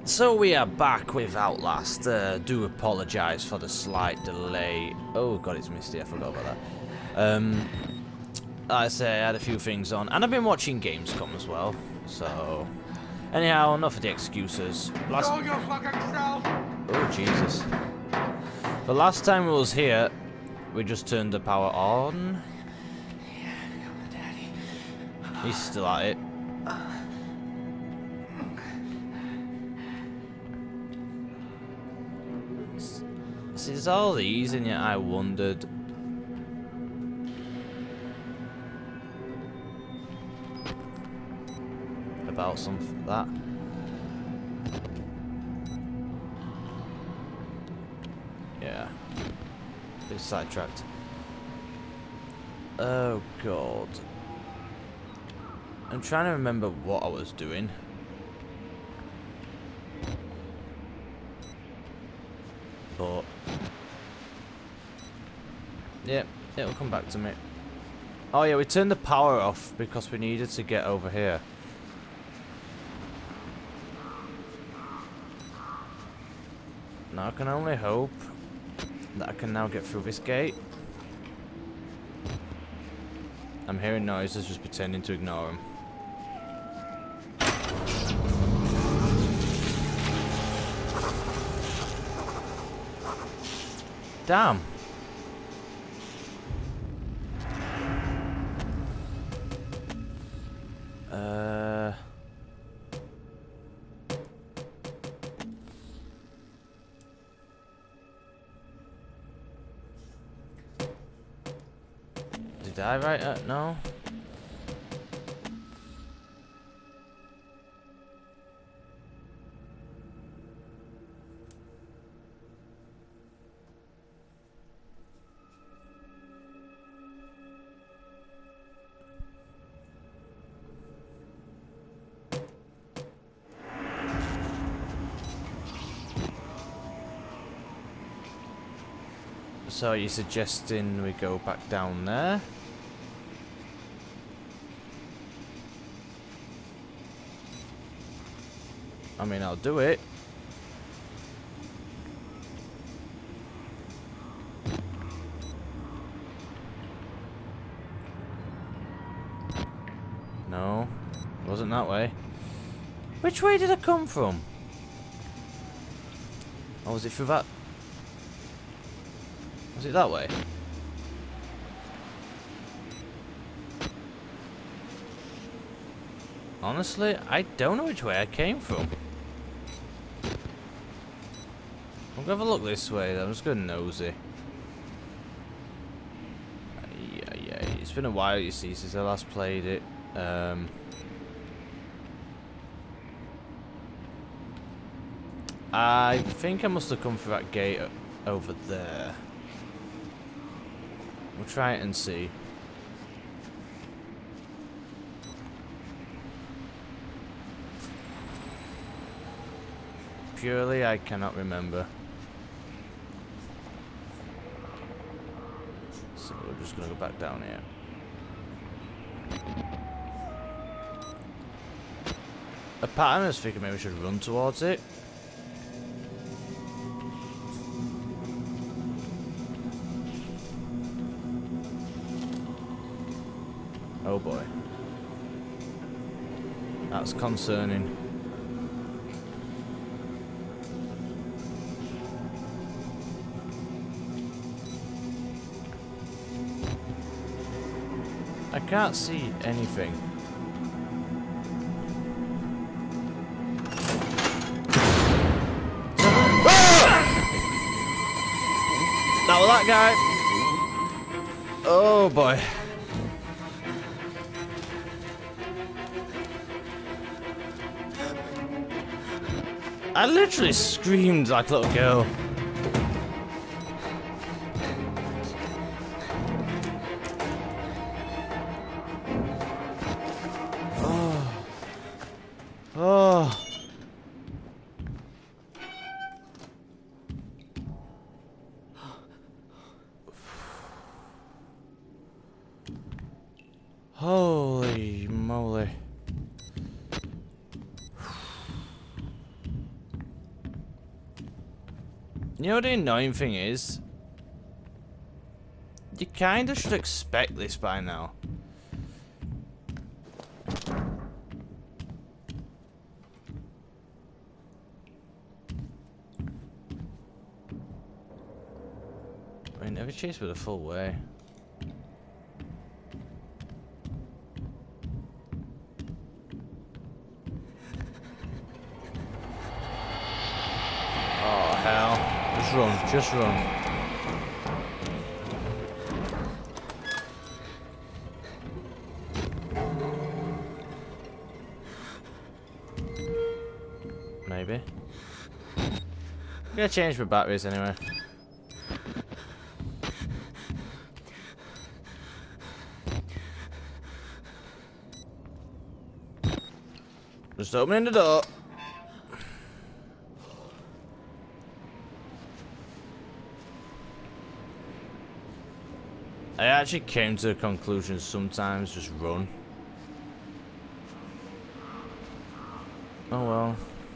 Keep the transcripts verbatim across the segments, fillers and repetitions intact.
So we are back with Outlast. Uh, do apologise for the slight delay. Oh god, it's misty, I forgot about that. Um, like I say, I had a few things on, and I've been watching Gamescom as well, so... Anyhow, enough of the excuses. Last... Show your fucking self! Oh, Jesus. The last time we was here, we just turned the power on. Yeah, come on, Daddy. He's still at it. See, there's all these, and yet I wondered... about something that. Yeah. Bit sidetracked. Oh god. I'm trying to remember what I was doing. But yeah, it'll come back to me. Oh yeah, we turned the power off because we needed to get over here. Now I can only hope that I can now get through this gate. I'm hearing noises, just pretending to ignore them. Damn. Uh. Did I write it? No. So you're suggesting we go back down there? I mean, I'll do it. No, it wasn't that way. Which way did I come from? Or was it through that? Was it that way? Honestly, I don't know which way I came from. We'll go have a look this way then. I'm just going nosy. Yeah, yeah. It's been a while, you see, since I last played it. Um, I think I must have come through that gate over there. We'll try it and see. Purely, I cannot remember. So we're just gonna go back down here. A pattern, I was thinking maybe we should run towards it. Oh boy. That's concerning. I can't see anything. That was that guy. Oh boy. I literally screamed like a little girl. Oh. Oh. Holy moly. You know what the annoying thing is? You kinda should expect this by now. I mean, never chase with a full way. Oh, hell. Just run, just run. Maybe. I'm gonna change my batteries anyway. Just opening the door. I actually came to the conclusion sometimes just run. Oh well.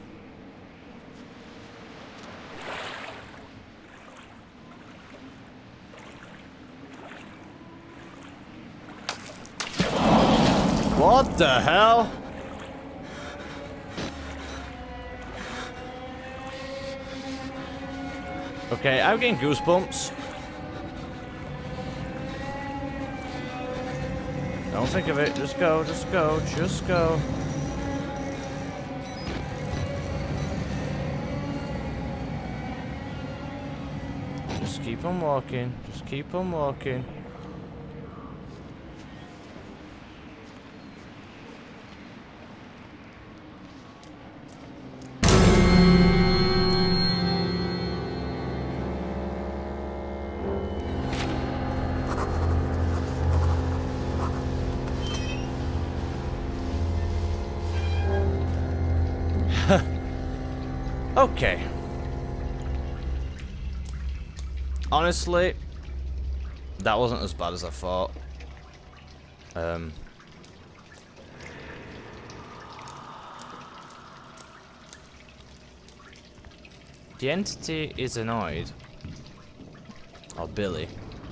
What the hell? Okay, I'm getting goosebumps. Don't think of it. Just go, just go, just go. Just keep on walking. Just keep on walking. Okay. Honestly, that wasn't as bad as I thought. Um. The entity is annoyed. Or Billy.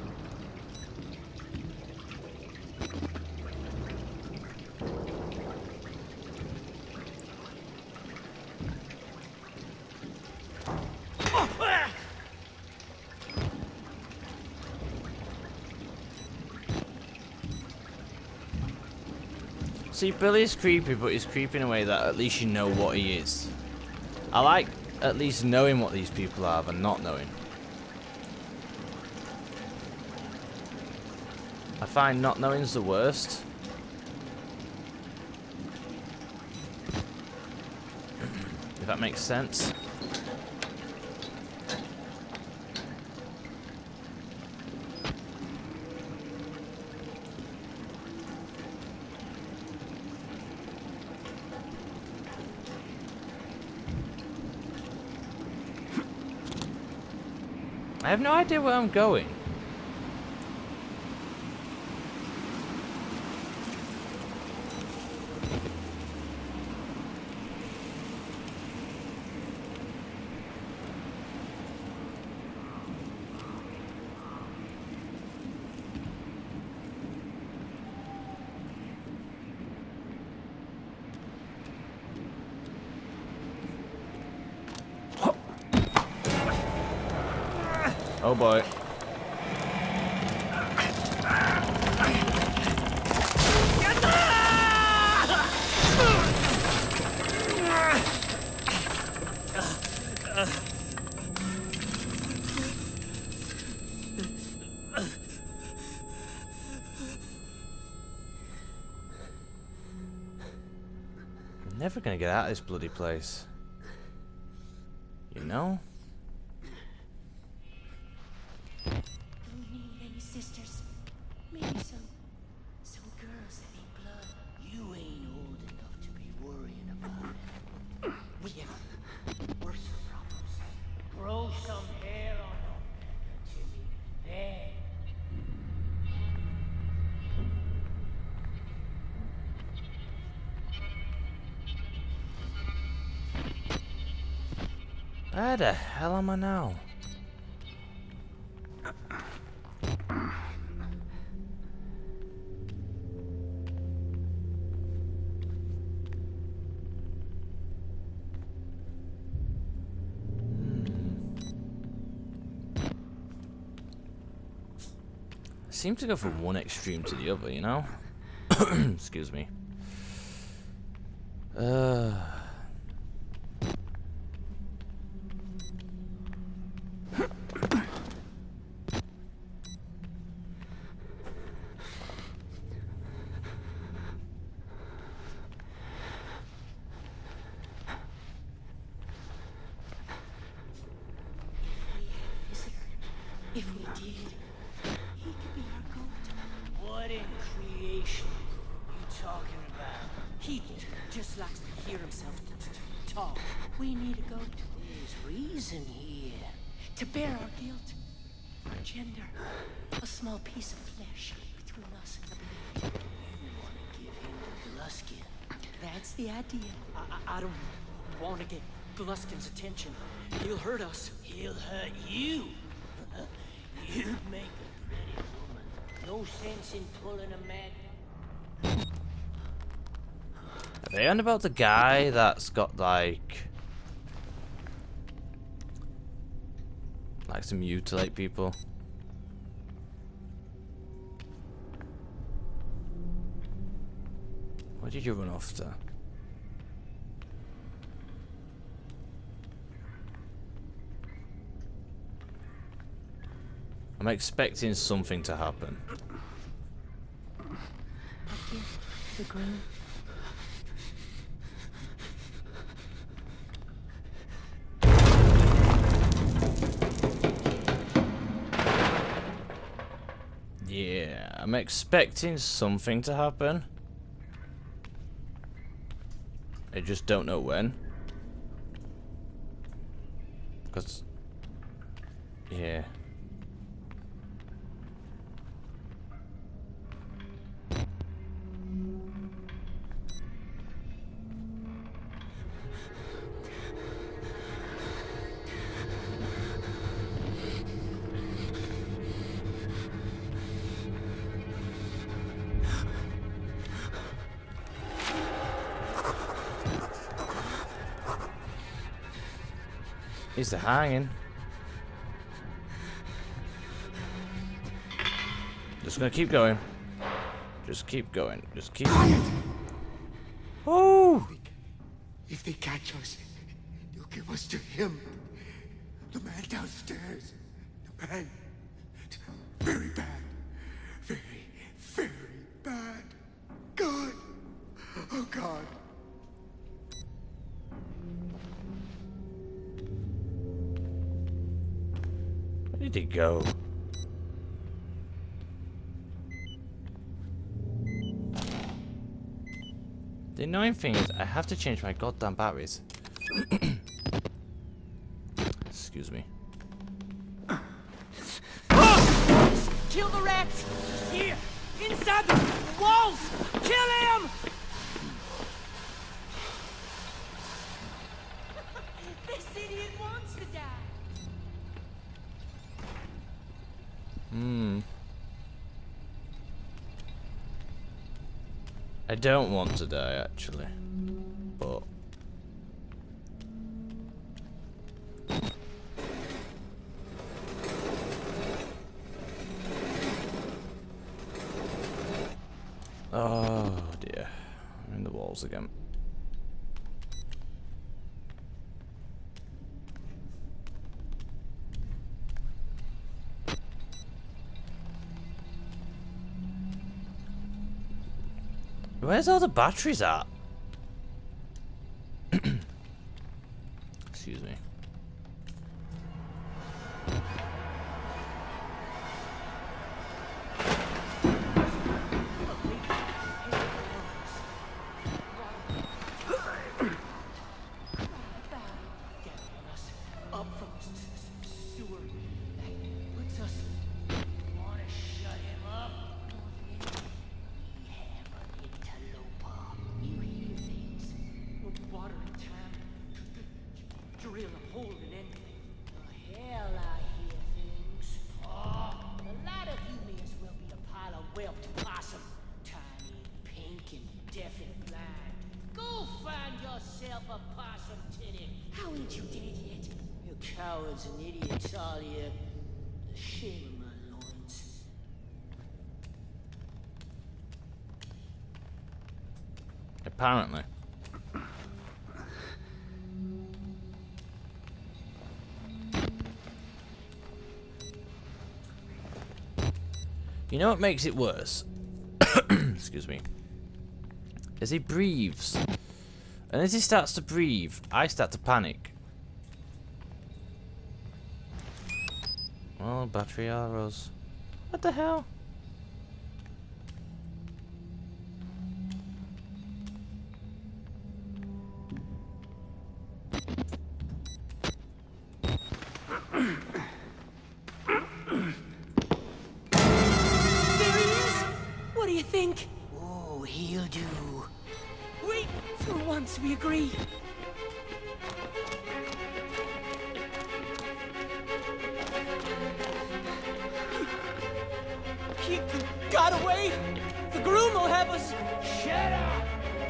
See, Billy's creepy, but he's creepy in a way that at least you know what he is. I like at least knowing what these people are than not knowing. I find not knowing's the worst. If that makes sense. I have no idea where I'm going. Oh boy. I'm never gonna get out of this bloody place. You know? Sisters, maybe some some girls that need blood. You ain't old enough to be worrying about it. We have worse problems. Grow some hair on them, Jimmy. Then. Where the hell am I now? seem to go from one extreme to the other, you know? Excuse me. Uh... If we did, he could be our goat. What in creation you talking about? He just likes to hear himself talk. We need a goat. There's reason here. To bear our guilt, our gender, a small piece of flesh between us and the baby. You want to give him the Gluskin? That's the idea. I, I, I don't want to get Gluskin's attention. He'll hurt us. He'll hurt you. You'd make a pretty woman. No sense in pulling a man. Are they on about the guy that's got like likes to mutilate people? Where did you run off to? I'm expecting something to happen. A gift to the groom. Yeah, I'm expecting something to happen. I just don't know when. Because... yeah. He's hanging. Just gonna keep going. Just keep going. Just keep. Quiet! Oh! If they catch us, you'll give us to him. The man downstairs. The man. Very bad. Very, very bad. God. Oh, God. Where did he go? The annoying thing is I have to change my goddamn batteries. Excuse me. Kill the rats! He's here! Inside the walls! Kill him! This idiot wants to die! Hmm. I don't want to die, actually. But... oh, dear. I'm in the walls again. Where's all the batteries at? Excuse me. Cowards and idiots, all you. The shame of my loins. Apparently. You know what makes it worse? Excuse me. As he breathes. And as he starts to breathe, I start to panic. Oh, battery arrows. What the hell? What do you think? Oh, he'll do. Wait, for once we agree. He, he got away. The groom will have us. Shut up.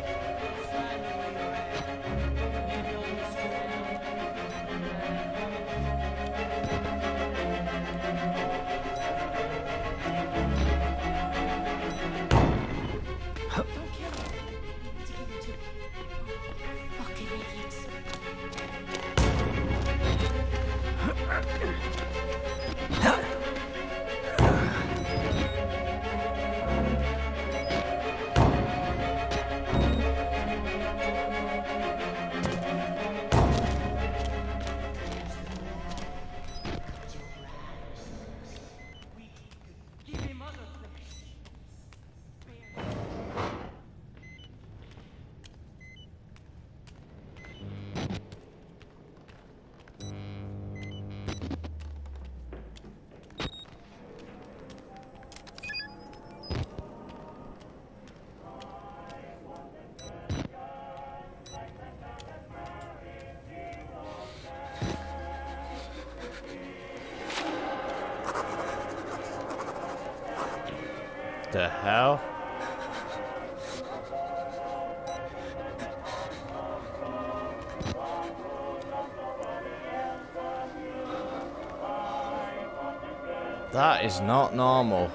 The hell? That is not normal.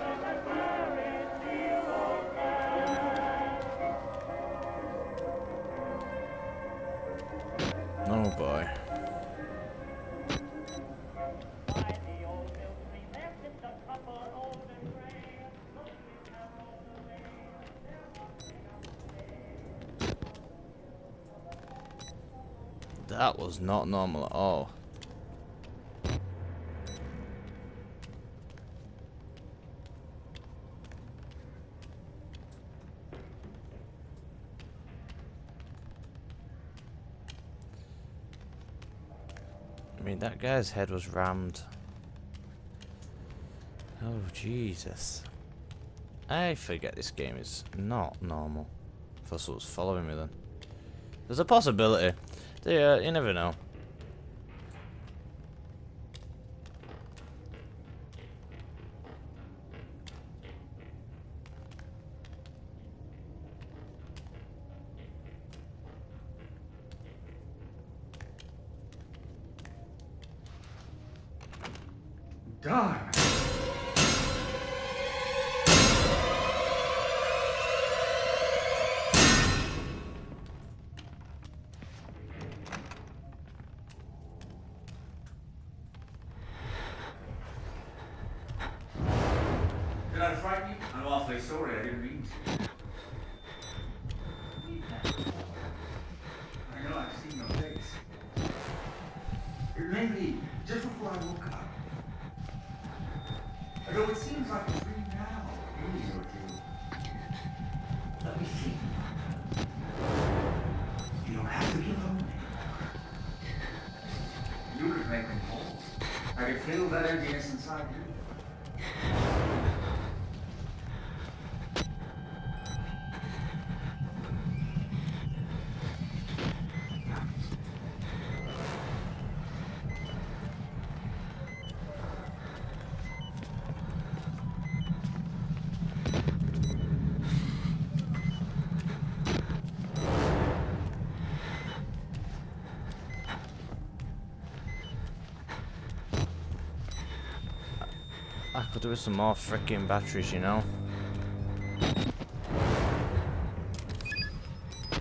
Oh boy. That was not normal at all. I mean, that guy's head was rammed. Oh, Jesus. I forget this game is not normal. I thought someone was following me then. There's a possibility. Yeah, you never know. Darn. Did I frighten you? I'm awfully sorry, I didn't mean to. I know, I've seen your face. It may be just before I woke up. Although it seems like a dream now, a minute or two. Let me see. You don't have to be alone anymore. You could make me whole. I could feel that emptiness inside you. I could do with some more freaking batteries, you know.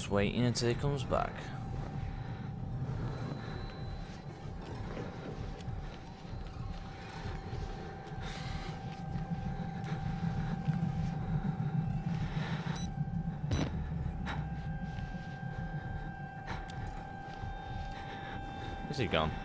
just waiting until he comes back. Where's he gone?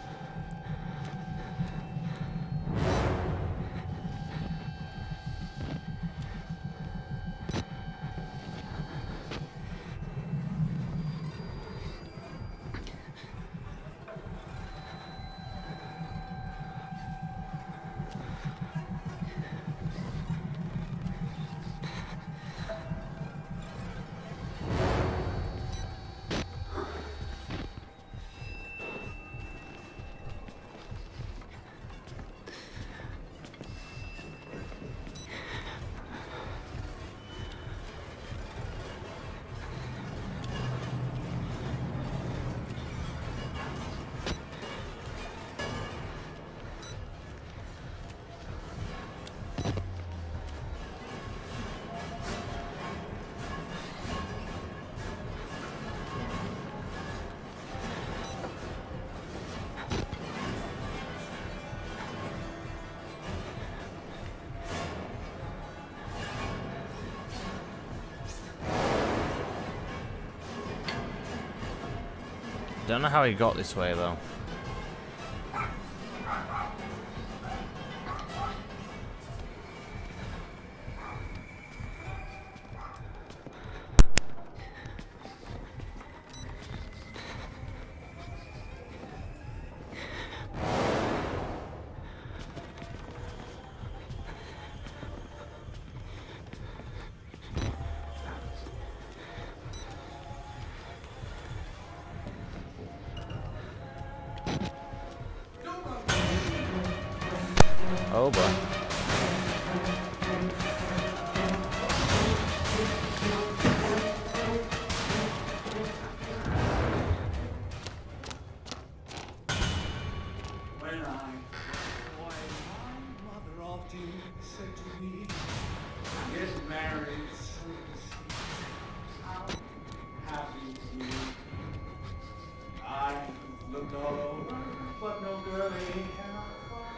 Don't know how he got this way though. Oh boy. When I why my mother often said to me, get married so to see how happy you. I looked all over, but no girlie can I find.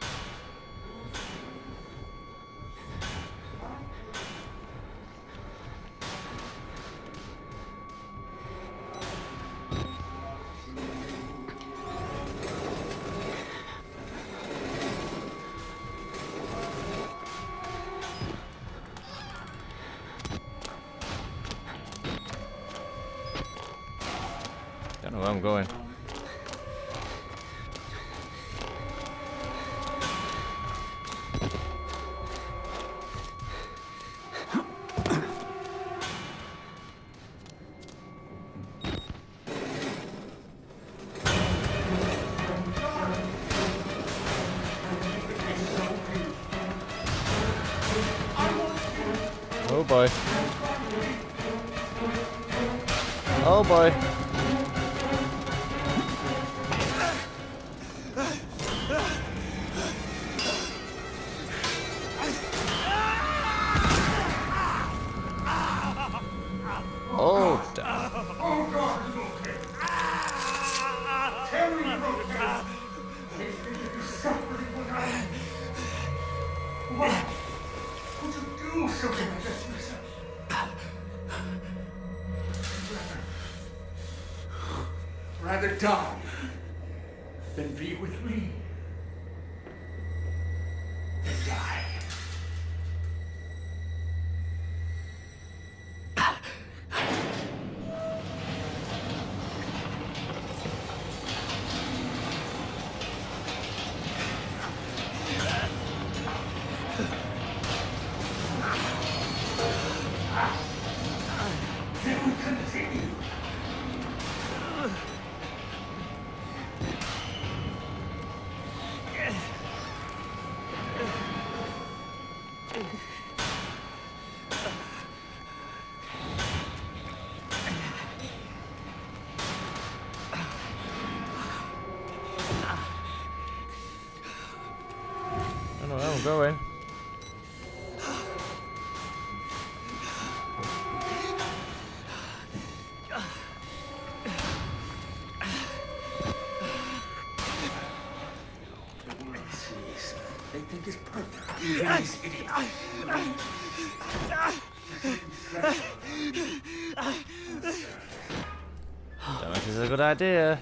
Don't know where I'm going. Oh boy. Oh boy. Oh, damn. Oh God, it's okay. Tell me it's okay. You're suffering when I... Why would you do something like this to yourself? Rather die than be with me. Then die. Then we continue. I don't know where I'm going. is perfect. Even this idiot. Don't know if this is a good idea.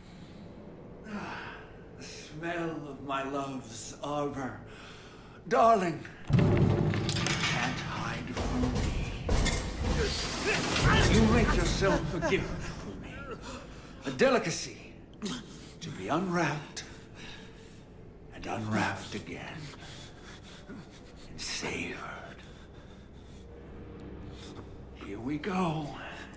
The smell of my love's arbor. Darling, can't hide from me. You make yourself a gift for me. A delicacy to be unwrapped and unwrapped again. And savored. Here we go.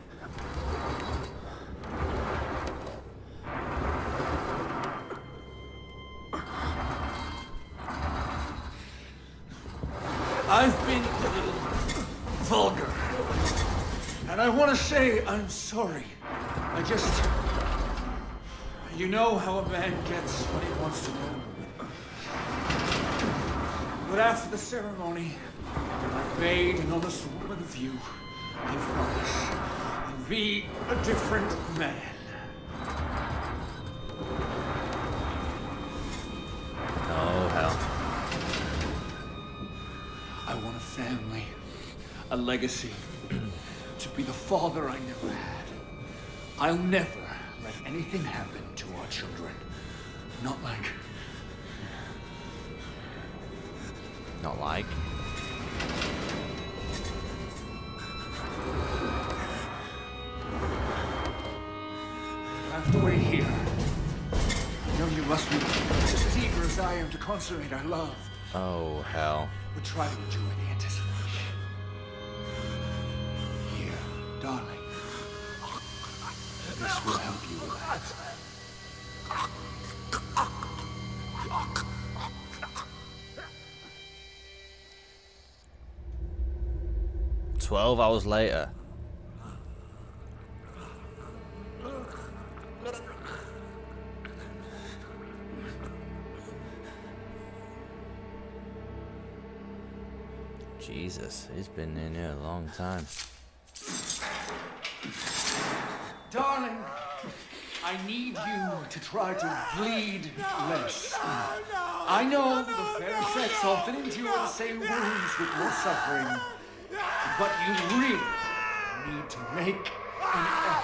I've been a little vulgar. And I want to say I'm sorry. I just... You know how a man gets what he wants to do. But after the ceremony, I've made an honest woman of you. I promise. I'll be a different man. Oh, hell. I want a family, a legacy, to be the father I never had. I'll never let anything happen to our children. Not like... Not like. I have to wait here. I know you must be just as eager as I am to consummate our love. Oh, hell. But try to enjoy the anticipation. Here, darling. This will help you relax. Twelve hours later. Jesus, he's been in here a long time. Darling, I need you to try to bleed less. I know the fair sex often endure the same wounds with more suffering, but you really need to make an effort.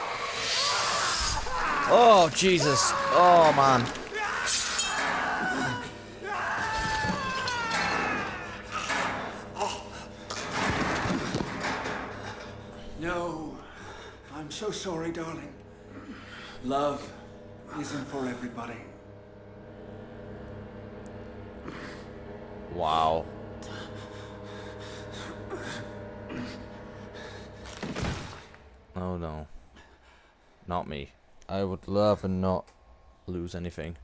Oh, Jesus. Oh, man. No, I'm so sorry, darling. Love isn't for everybody. Wow. Oh no. Not me. I would rather not lose anything.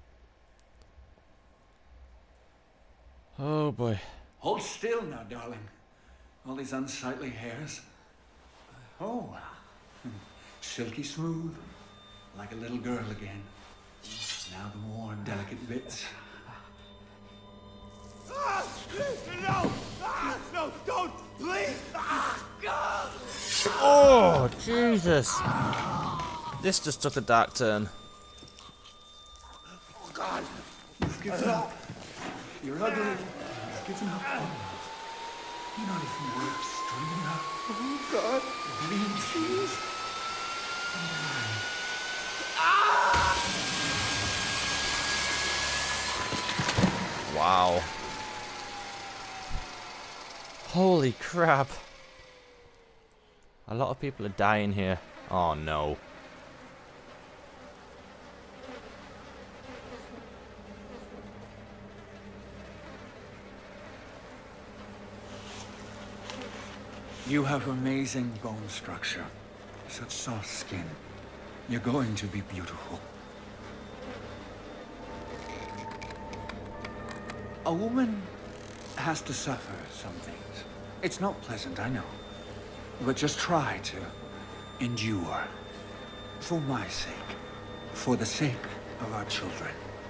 Oh boy. Hold still now, darling. All these unsightly hairs. Oh, silky smooth, like a little girl again. Now the more delicate bits. No! Ah, no, don't! Please! Ah, God! Oh, Jesus. This just took a dark turn. Oh, God! You've given up. You're ugly. You've given up. You're not even worth strong enough. Oh, God. Bleed, please. Wow. Holy crap. A lot of people are dying here. Oh no. You have amazing bone structure. Such soft skin. You're going to be beautiful. A woman has to suffer some things. It's not pleasant, I know. But just try to endure. For my sake. For the sake of our children.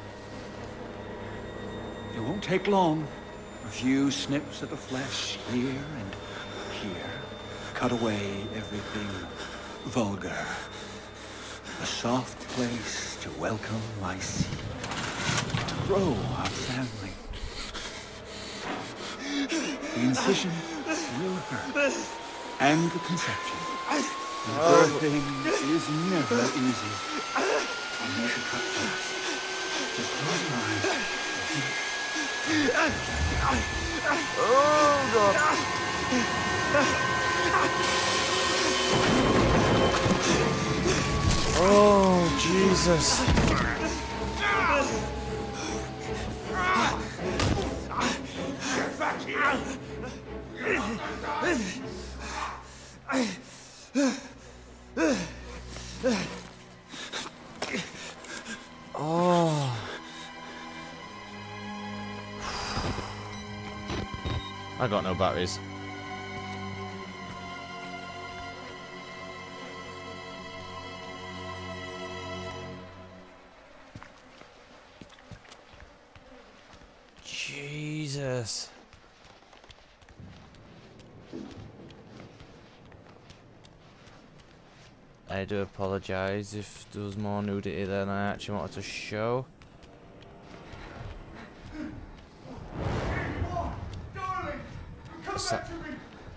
It won't take long. A few snips of the flesh here and here. Cut away everything vulgar. A soft place to welcome my seed. To grow our family. The incision will hurt. And the conception. The birthing is never easy. I'll make a cut first. Just close your eyes. Oh, God. Oh, Jesus. Get back here! You're not gonna die! Oh. I got no batteries. Jesus. I do apologise if there was more nudity than I actually wanted to show. Darling, come Sa back to me.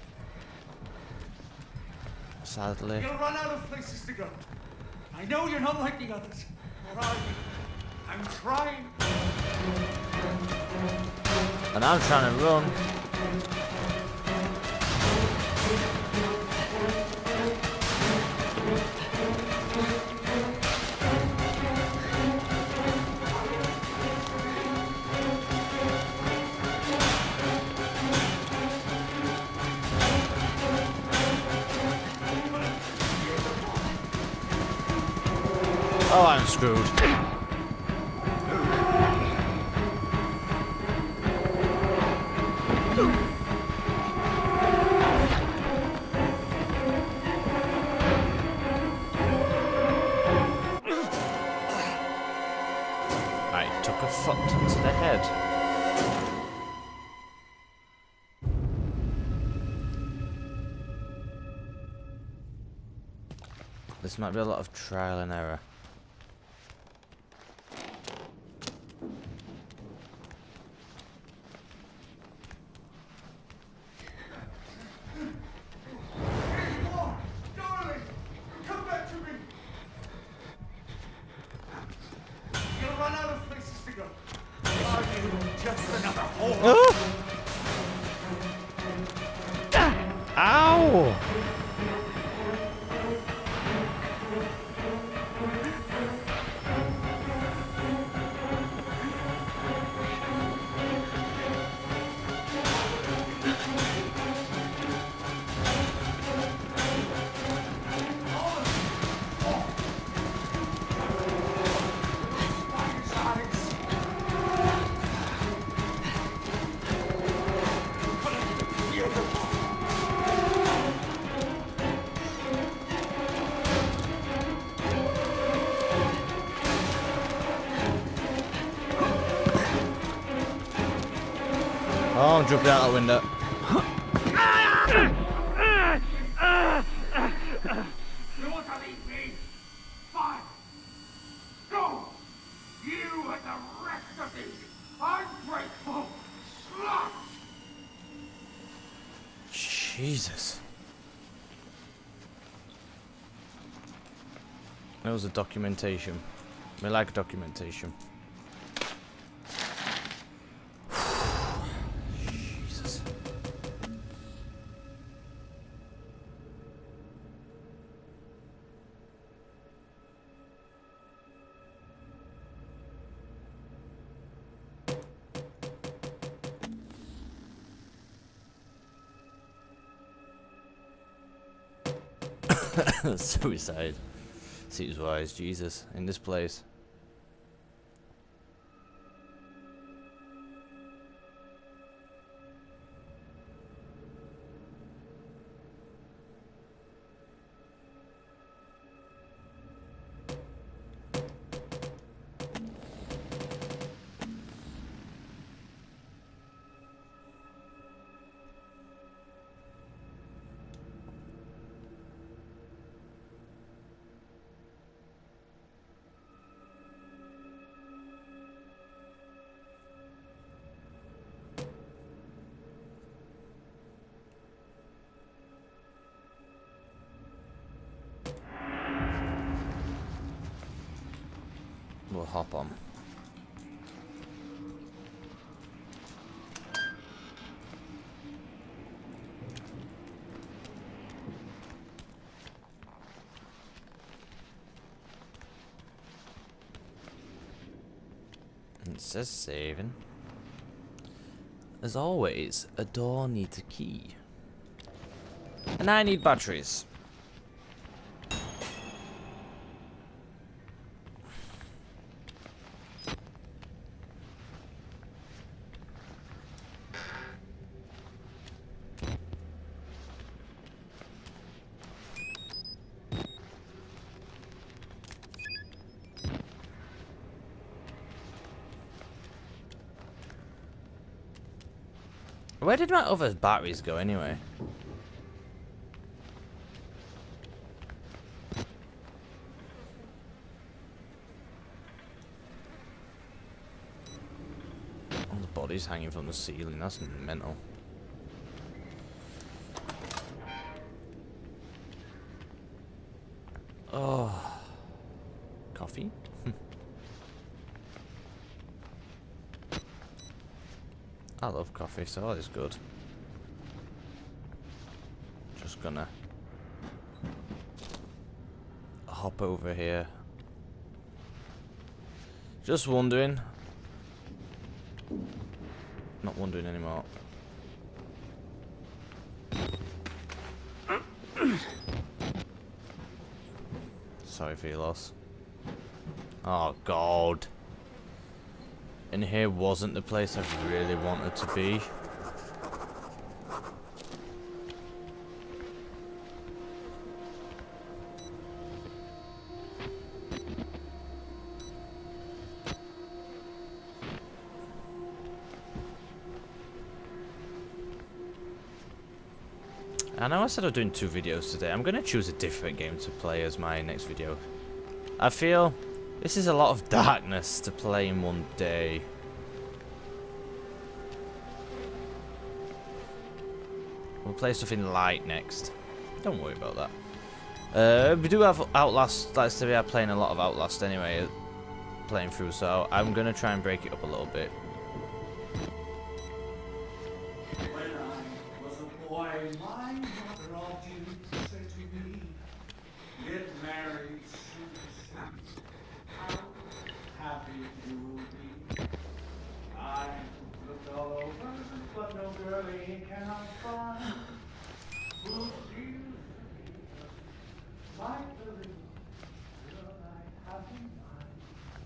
Sadly. You'll run out of places to go. I know you're not like the others. What are you? I'm trying. And I'm trying to run. Oh, I'm screwed. I took a foot to the head. This might be a lot of trial and error. Darling, come back to me. You'll run out of places to go. Are you just another whore? Ow! Oh, I'm jumping out that window. You want to leave me? Fine. Go. You and the rest of these ungrateful sluts. Jesus. That was a documentation. I like documentation. Jesus. Suicide. Seems wise, Jesus, in this place. We'll hop on. It says saving. As always, a door needs a key. And I need batteries. Where did my other batteries go anyway? Oh, the body's hanging from the ceiling, that's mental. Oh. Coffee? I love coffee, so that is good. Just gonna hop over here. Just wondering. Not wondering anymore. Sorry for your loss. Oh God. And here wasn't the place I really wanted to be. I know I said I'm doing two videos today. I'm going to choose a different game to play as my next video. I feel this is a lot of darkness to play in one day. We'll play something light next. Don't worry about that. Uh, we do have Outlast. Like today, I'm playing a lot of Outlast anyway, playing through. So I'm gonna try and break it up a little bit. When I was a boy, my mother often said to me, "Get married soon. How happy you will be." I looked all over, but no girlie can I find who seems like the little girl I have in mind.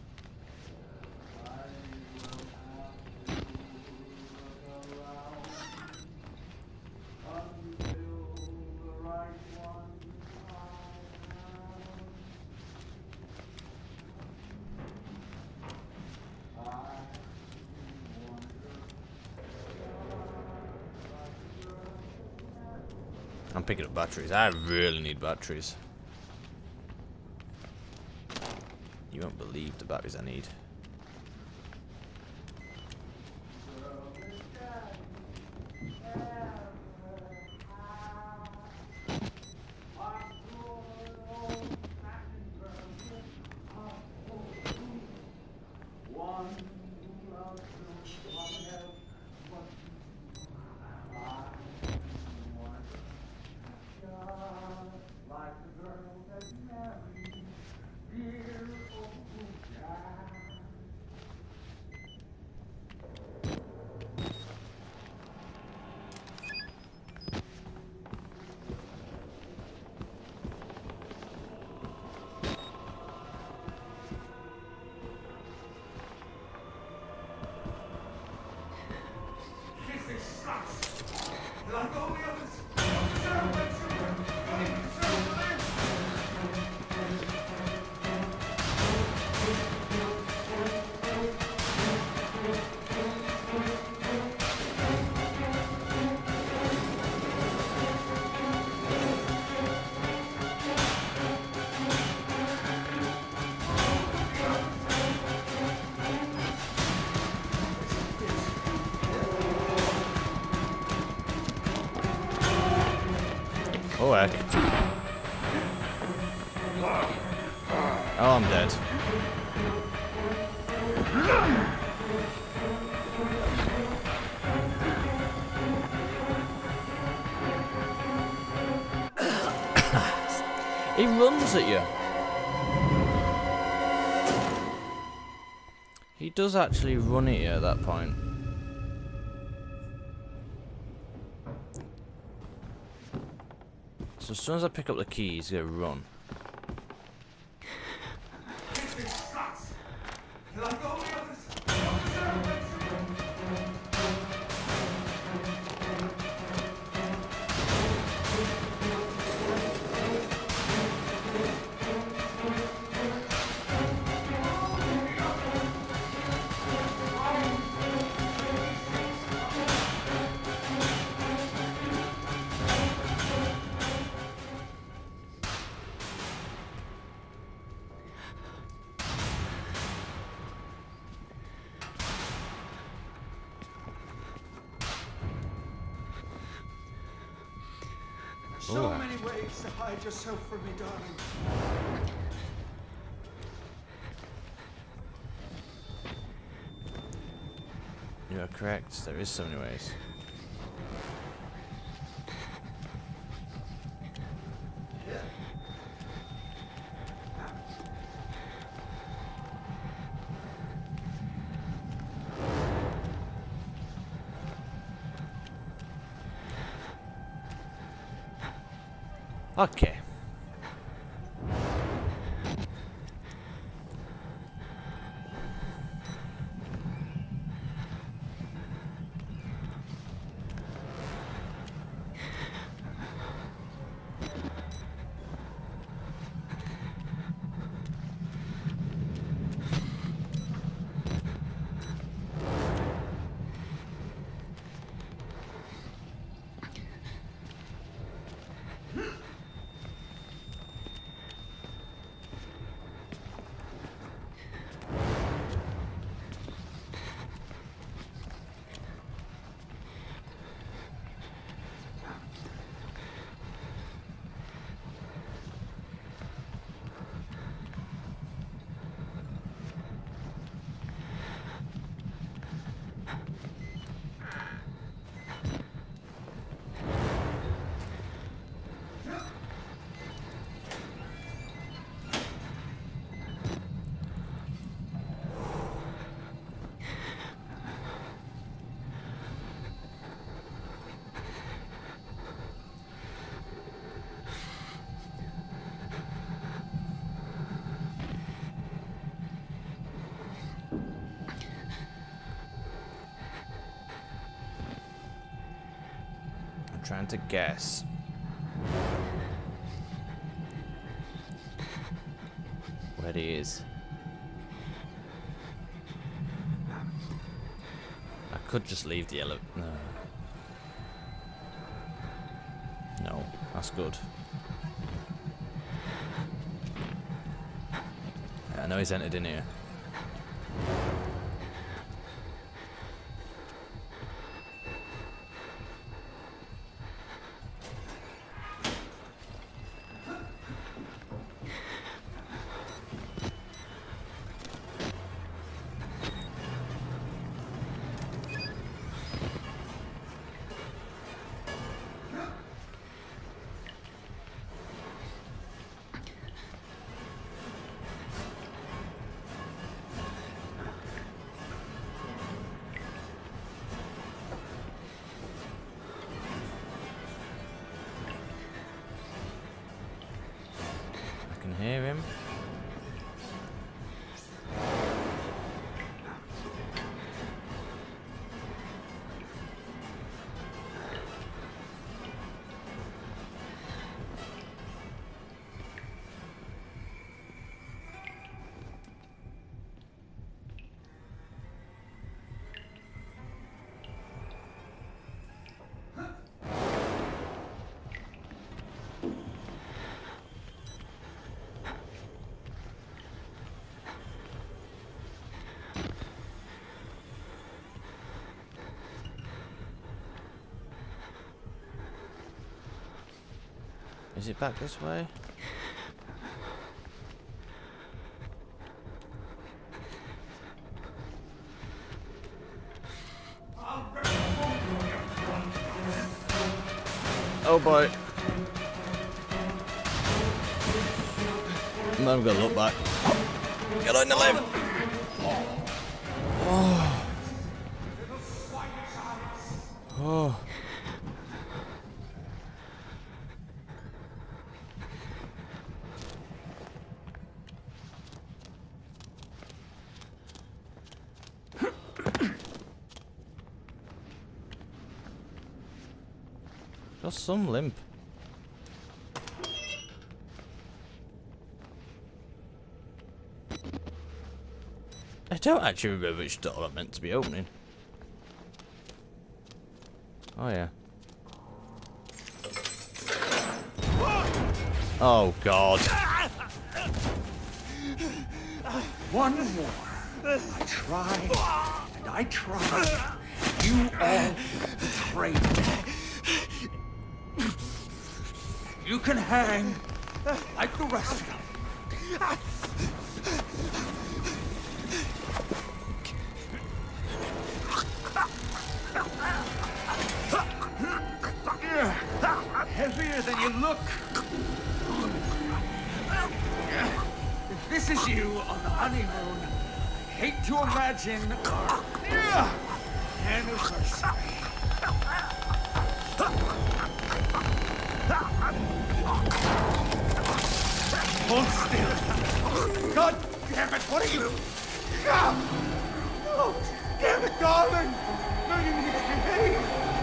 I will have to look around until the right one I found. I I'm picking up batteries. I really need batteries. You won't believe the batteries I need. Like all the others, don't deserve my children. Don't even deserve to live. Oh heck. Oh, I'm dead. He runs at you. He does actually run at you at that point. So as soon as I pick up the key, he's gonna run. So Ooh. many ways to hide yourself from me, darling. You are correct, there is so many ways. Okay. Trying to guess. Where he is. I could just leave the elevator. No. No, that's good. Yeah, I know he's entered in here. Hear him. Is it back this way? Oh boy. I'm never gonna look back. Get on the limb. Oh. Oh. Got some limp. I don't actually remember which door I'm meant to be opening. Oh yeah. Oh god. One more. I tried, and I tried. You all betrayed me. You can hang like the rest of them. Heavier than you look. If this is you on the honeymoon, I hate to imagine our anniversary. Hold still. God damn it, what are you? Oh, damn it, darling. No, you need to behave.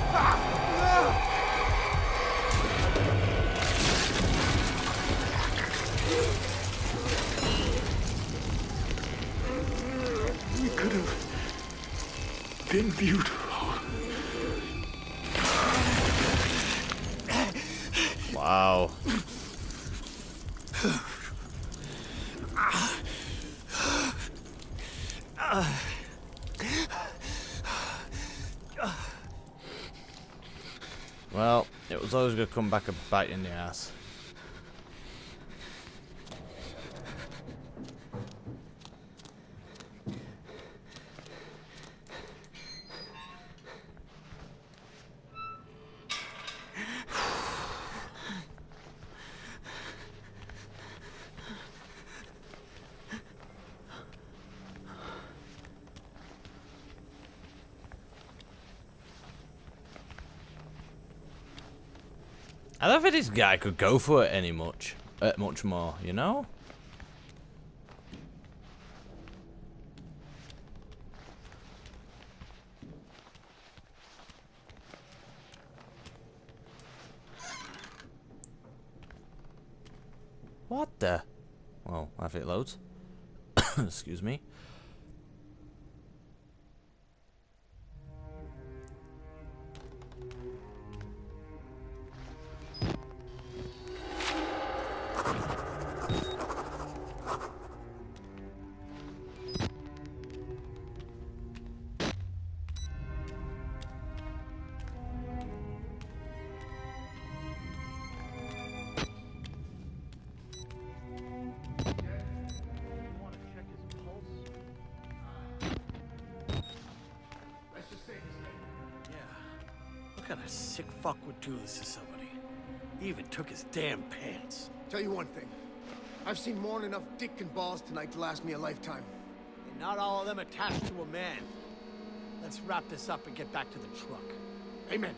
We could have been beautiful. Wow. Well, it was always going to come back and bite in the ass. I don't think this guy could go for it any much, uh, much more, you know? What the? Well, I think it loads. Excuse me. What kind of sick fuck would do this to somebody? He even took his damn pants. Tell you one thing. I've seen more than enough dick and balls tonight to last me a lifetime. And not all of them attached to a man. Let's wrap this up and get back to the truck. Amen.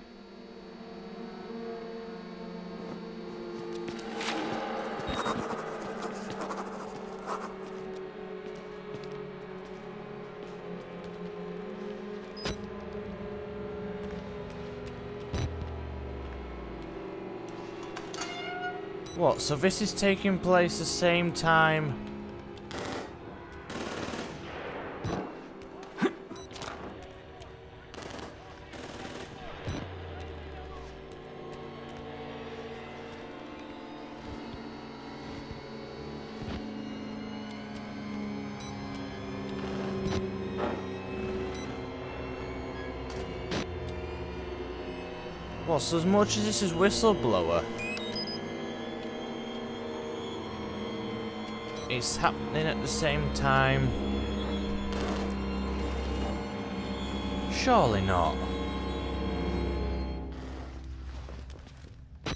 What, so this is taking place the same time? What, so as much as this is Whistleblower, it's happening at the same time? Surely not.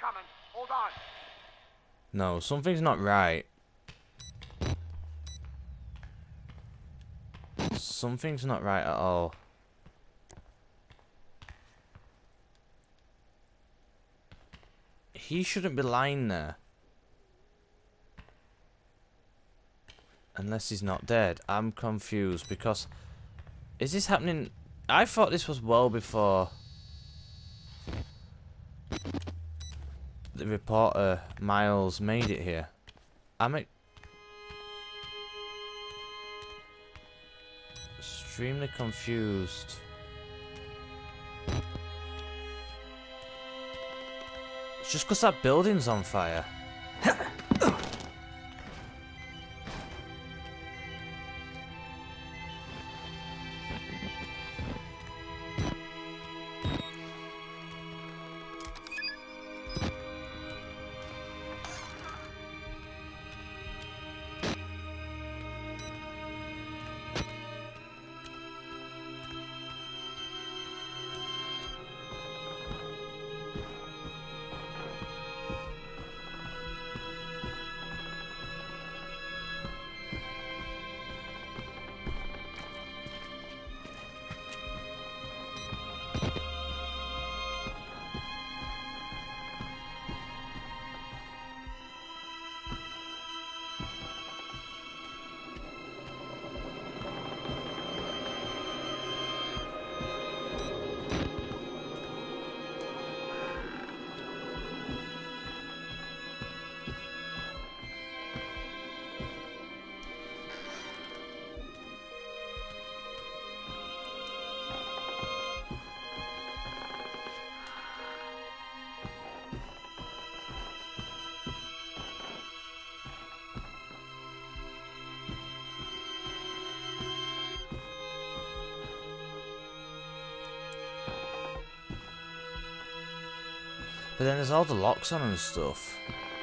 coming. Hold on. No, something's not right. Something's not right at all. He shouldn't be lying there. Unless he's not dead. I'm confused because... Is this happening... I thought this was well before... the reporter, Miles, made it here. I'm... extremely confused. It's just because that building's on fire. But then there's all the locks on and stuff.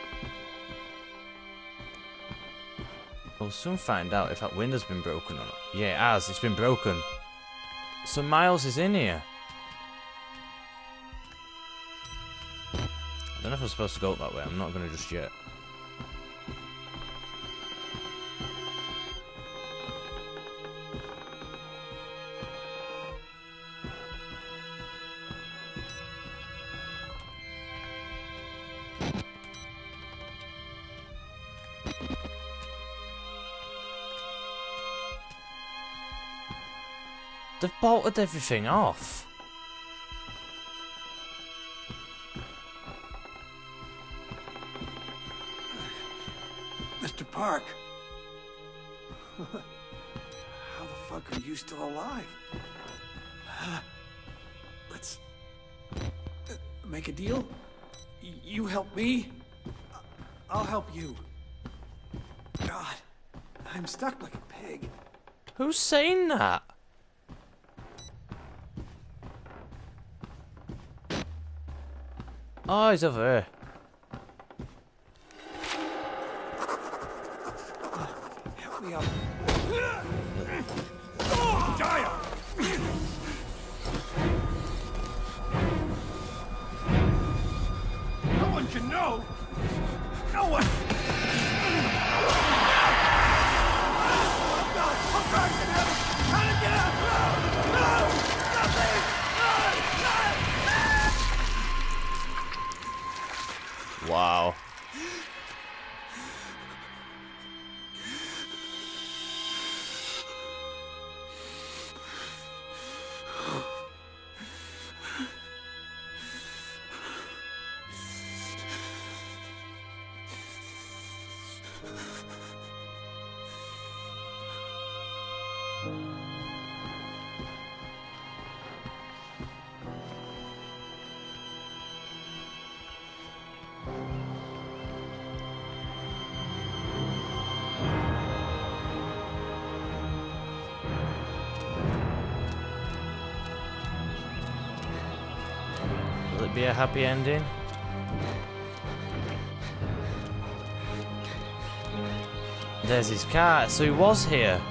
We'll soon find out if that window's been broken or not. Yeah, it has. It's been broken. So Miles is in here. I don't know if I'm supposed to go up that way. I'm not going to just yet. They've bolted everything off. Mister Park. How the fuck are you still alive? Let's uh, make a deal. Y you help me, I'll help you. God, I'm stuck like a pig. Who's saying that? Oh, he's over here. Help me up. Die! No one can know. No one. God, I'm back in heaven. How to get out? No! No! Nothing! Wow. Will it be a happy ending? There's his car, so he was here.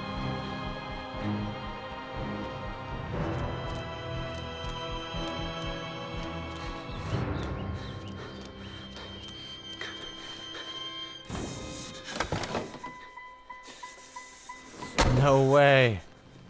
No way.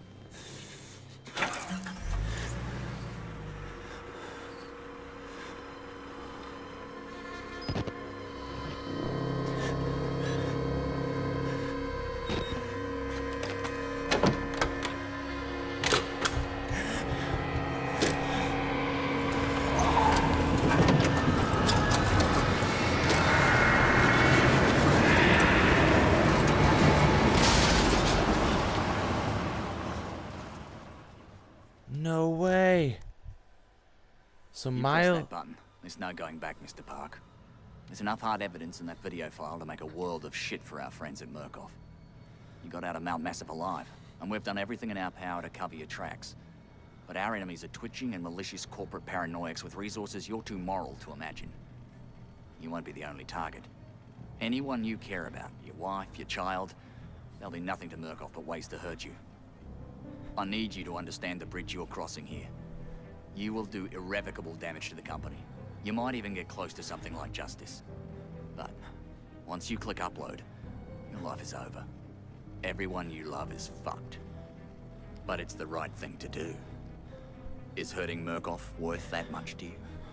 No way. So You press Miles. that button. There's no going back, Mister Park. There's enough hard evidence in that video file to make a world of shit for our friends at Murkoff. You got out of Mount Massive alive, and we've done everything in our power to cover your tracks. But our enemies are twitching and malicious corporate paranoics with resources you're too moral to imagine. You won't be the only target. Anyone you care about, your wife, your child, there'll be nothing to Murkoff but ways to hurt you. I need you to understand the bridge you're crossing here. You will do irrevocable damage to the company. You might even get close to something like justice. But once you click upload, your life is over. Everyone you love is fucked. But it's the right thing to do. Is hurting Murkoff worth that much to you?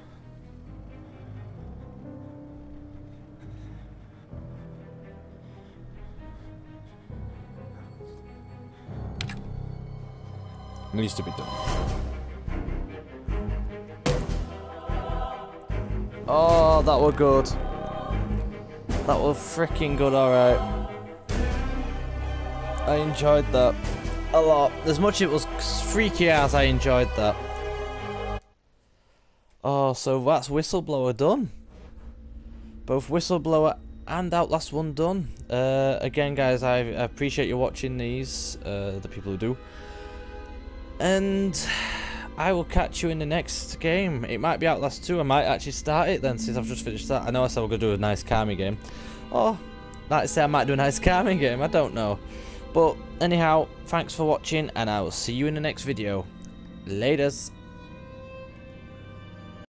Needs to be done. Oh, that were good. That were freaking good, alright. I enjoyed that a lot. As much as it was freaky as I enjoyed that. Oh, so that's Whistleblower done. Both Whistleblower and Outlast one done. Uh, again, guys, I appreciate you watching these, uh, the people who do. And I will catch you in the next game. It might be Outlast two. I might actually start it then, since I've just finished that. I know I said we're going to do a nice calming game. Or, like I say, I might do a nice calming game. I don't know. But, anyhow, thanks for watching, and I will see you in the next video. Laters.